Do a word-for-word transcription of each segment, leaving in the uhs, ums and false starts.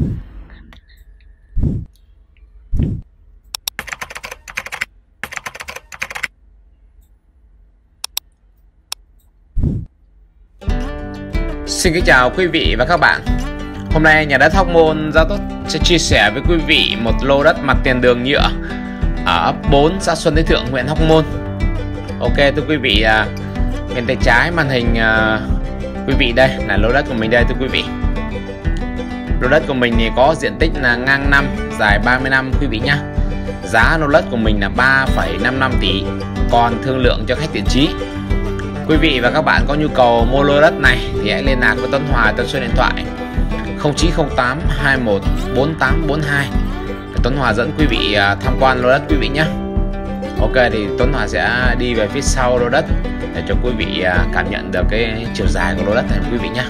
Xin kính chào quý vị và các bạn. Hôm nay nhà đất Hóc Môn Gia Tốt sẽ chia sẻ với quý vị một lô đất mặt tiền đường nhựa ở ấp bốn xã Xuân Thế Thượng, huyện Hóc Môn. Ok thưa quý vị, bên tay trái màn hình quý vị đây là lô đất của mình đây thưa quý vị. Lô đất của mình thì có diện tích là ngang năm, dài ba mươi năm quý vị nhá. Giá lô đất của mình là ba phẩy năm mươi lăm tỷ, còn thương lượng cho khách thiện chí. Quý vị và các bạn có nhu cầu mua lô đất này thì hãy liên lạc với Tuấn Hòa theo số điện thoại không chín không tám hai một bốn tám bốn hai để Tuấn Hòa dẫn quý vị tham quan lô đất quý vị nhé. Ok thì Tuấn Hòa sẽ đi về phía sau lô đất để cho quý vị cảm nhận được cái chiều dài của lô đất này quý vị nhé.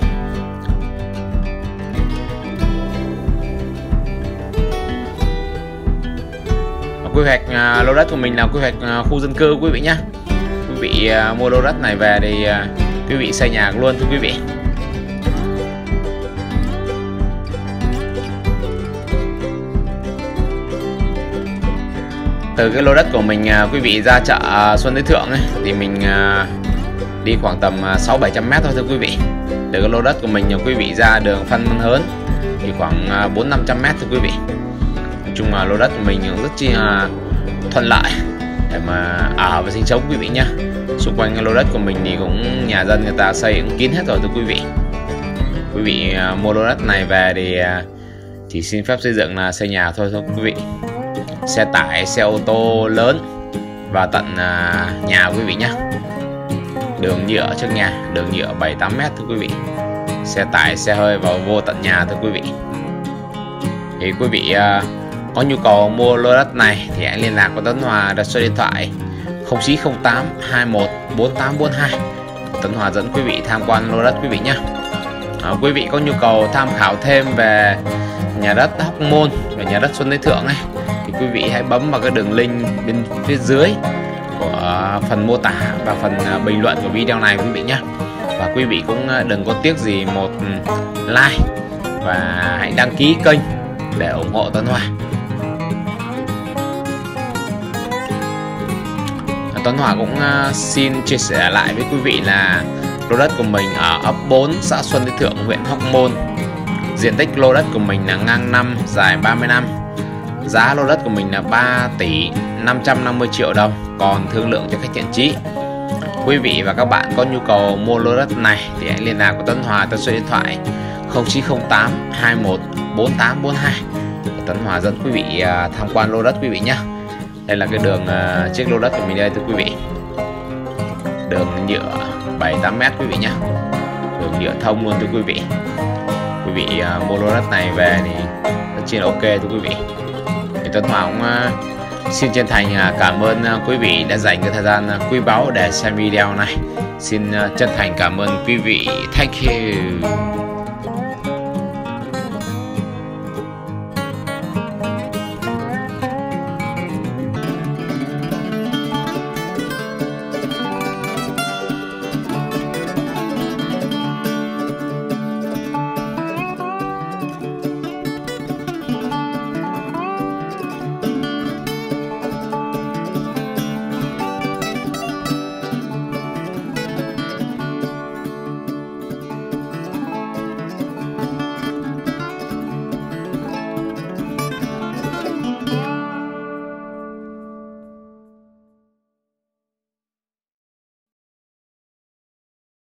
Quy hoạch lô đất của mình là quy hoạch khu dân cư quý vị nhé. Quý vị uh, mua lô đất này về thì uh, quý vị xây nhà luôn thưa quý vị. Từ cái lô đất của mình uh, quý vị ra chợ uh, Xuân Thế Thượng ấy, thì mình uh, đi khoảng tầm uh, sáu bảy trăm mét thôi thưa quý vị. Từ cái lô đất của mình uh, quý vị ra đường Phan Văn Hớn thì khoảng uh, bốn năm trăm mét thưa quý vị. Nói chung là lô đất của mình rất chi uh, thuận lợi để mà ở và sinh sống quý vị nhé. Xung quanh cái lô đất của mình thì cũng nhà dân người ta xây cũng kín hết rồi thưa quý vị. Quý vị uh, mua lô đất này về thì uh, chỉ xin phép xây dựng là xây nhà thôi thôi quý vị. Xe tải, xe ô tô lớn vào tận uh, nhà quý vị nhé. Đường nhựa trước nhà, đường nhựa bảy tám mét thưa quý vị. Xe tải, xe hơi vào vô tận nhà thưa quý vị. Thì quý vị uh, có nhu cầu mua lô đất này thì hãy liên lạc với Tuấn Hòa đặt số điện thoại không chín không tám hai một bốn tám bốn hai. Tuấn Hòa dẫn quý vị tham quan lô đất quý vị nhé. À, quý vị có nhu cầu tham khảo thêm về nhà đất Hóc Môn và nhà đất Xuân Thế Thượng ấy, thì quý vị hãy bấm vào cái đường link bên phía dưới của phần mô tả và phần bình luận của video này quý vị nhé. Và quý vị cũng đừng có tiếc gì một like và hãy đăng ký kênh để ủng hộ Tuấn Hòa. Tuấn Hòa cũng uh, xin chia sẻ lại với quý vị là lô đất của mình ở ấp bốn xã Xuân Thế Thượng, huyện Hóc Môn. Diện tích lô đất của mình là ngang năm, dài ba mươi năm. Giá lô đất của mình là ba tỷ năm trăm năm mươi triệu đồng, còn thương lượng cho khách thiện chí. Quý vị và các bạn có nhu cầu mua lô đất này thì hãy liên lạc với Tuấn Hòa theo số điện thoại không chín không tám hai một bốn tám bốn hai. Tuấn Hòa dẫn quý vị uh, tham quan lô đất quý vị nhé. Đây là cái đường uh, chiếc lô đất của mình đây thưa quý vị. Đường nhựa bảy tám mét quý vị nhé. Đường nhựa thông luôn thưa quý vị. Quý vị uh, mua lô đất này về thì rất trên ok thưa quý vị. Thì Tuấn Hòa cũng uh, xin chân thành uh, cảm ơn uh, quý vị đã dành cái thời gian uh, quý báu để xem video này. Xin uh, chân thành cảm ơn quý vị. Thank you.